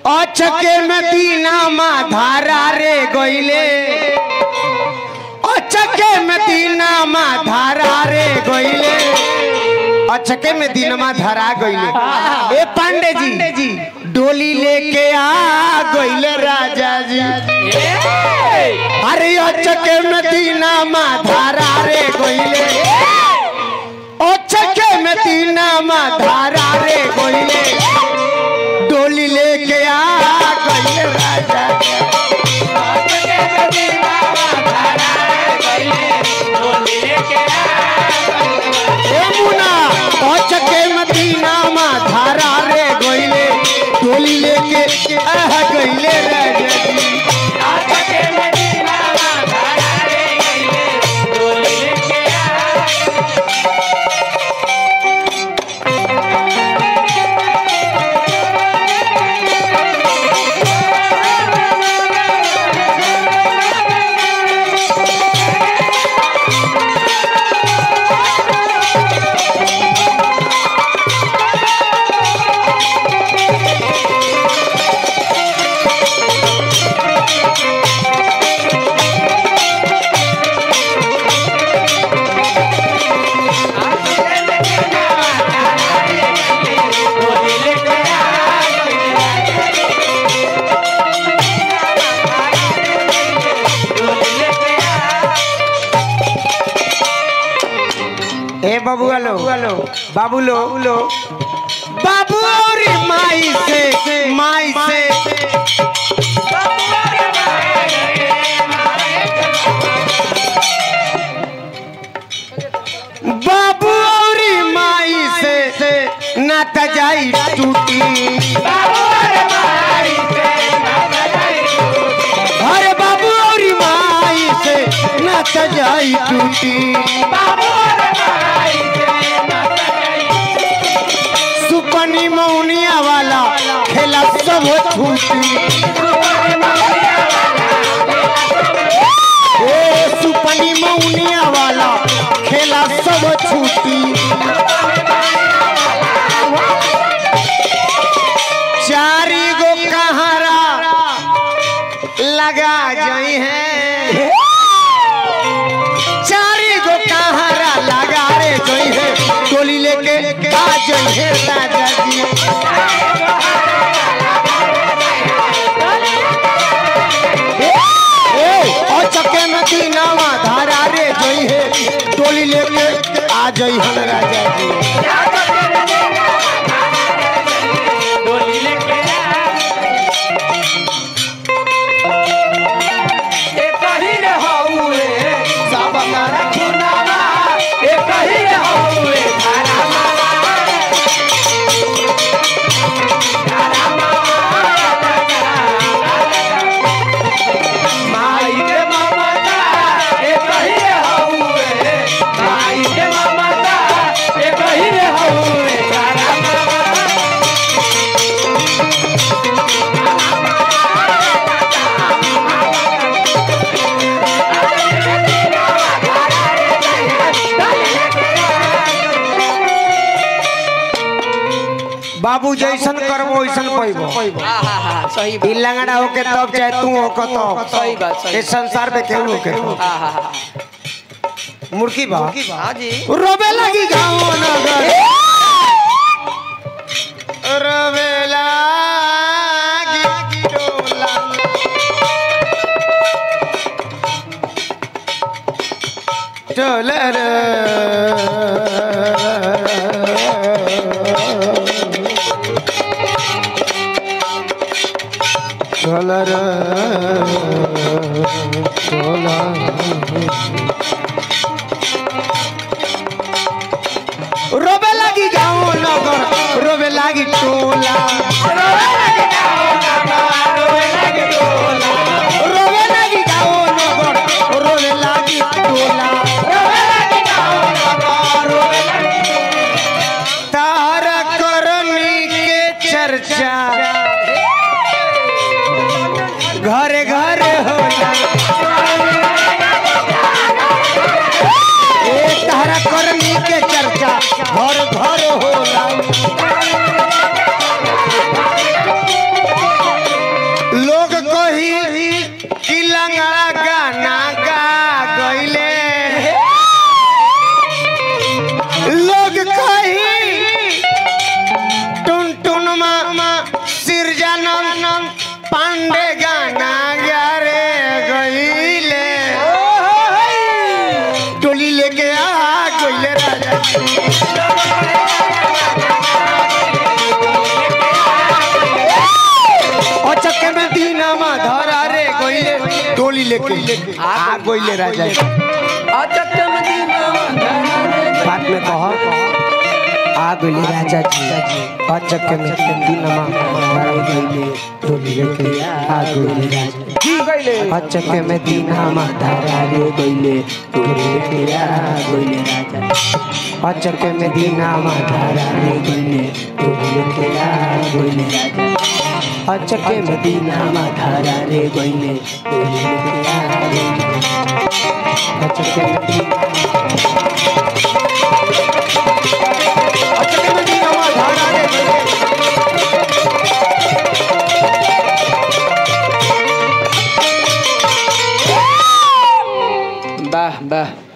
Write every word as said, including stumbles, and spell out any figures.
अचके में दीना मा धारा रे गइले अचके में दीना मा धारा रे गइले अचके में दीनमा धरा गइले। ए पांडे जी डोली लेके आ गइले राजा जी। अरे अचके में दीनमा धरा रे गइले अचके में दीनमा धरा रे गइले डोली लेके आ गइले राजा जी। अचके में दीनमा धरा रे गइले डोली लेके आ ए मुना अचके में दीनमा धरा रे गइले डोली लेके आ गइले राजा जी। अचके में दीनमा धरा रे गइले डोली लेके बाबू लो बाबू लो लो बाबू और माई से माई से बाबू और माई से नाता जाई टूटी अरे बाबू और माई से नाता जाई टूटी सुपनी मौनिया वाला खेला सब छूटी ए सुपनी मौनिया वाला खेला सब छूटी चारी गो कहारा लगा जाई है चारी गो कहारा लगा रे गई है टोली लेके आ जाई है राजा जी। और चक्के में दीनावा धारा रे गई है टोली लेके आ जाई है राजा जी। टोली लेके ए कहीं रे हौवे सब मारा खुनावा ए कहीं रे हौवे धारा बाबू जैसन करबो वैसन पैबो। हां हां हां सही बात। लंगड़ा होके तब चाहे तू होके तब सही बात सही। इस संसार में केहू होके हां हां हां मुर्गी बा हां जी रोबे लगी गांव नगर रोबे लगी डोला डोला रे डोला रे डोला रोबे लगी गाँव नगर रोबे लगी टोला रोबे लगी गाँव नगर रोबे लगी टोला रोबे लगी गाँव नगर रोबे लगी टोला रोबे लगी गाँव नगर रोबे लगी तारा करनी के चर्चा घरे घरे होला लेके आ गइले राजा अचक मदीना बात में कहो आ गइले राजा जी अचक में दीनमा धारा गइले डोली लेके आ गइले राजा की गइले अचक में दीनमा धारा रे गइले डोली लेके आ गइले राजा अचक में दीनमा धारा रे गइले डोली लेके आ गइले राजा अचक में दीनमा धारा रे गइले डोली लेके आ गइले अचक में वाह वाह